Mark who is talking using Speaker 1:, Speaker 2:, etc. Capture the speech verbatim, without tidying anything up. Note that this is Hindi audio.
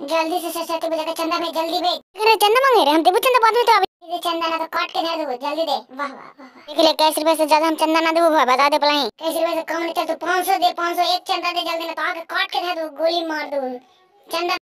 Speaker 1: जल्दी से सरस्वती पूजा का चंदा में जल्दी भेज। अरे चंदा मांगे रे हम, देबो चंदा बाद में। तो अभी दे चंदा ना तो काट के दे दो, जल्दी दे। वाह वाह वाह, देख ले कैसे रुपए से ज्यादा हम चंदा ना देबो, बता दे पलाई कैसे रुपए से कम नहीं। चल तू पाँच सौ दे, पाँच सौ एक चंदा दे जल्दी, ना तो आके काट के दे दो, गोली मार दो चंदा।